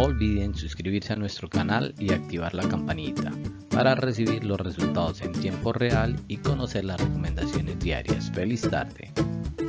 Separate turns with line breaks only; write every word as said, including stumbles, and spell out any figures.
olviden suscribirse a nuestro canal y activar la campanita para recibir los resultados en tiempo real y conocer las recomendaciones diarias. ¡Feliz tarde!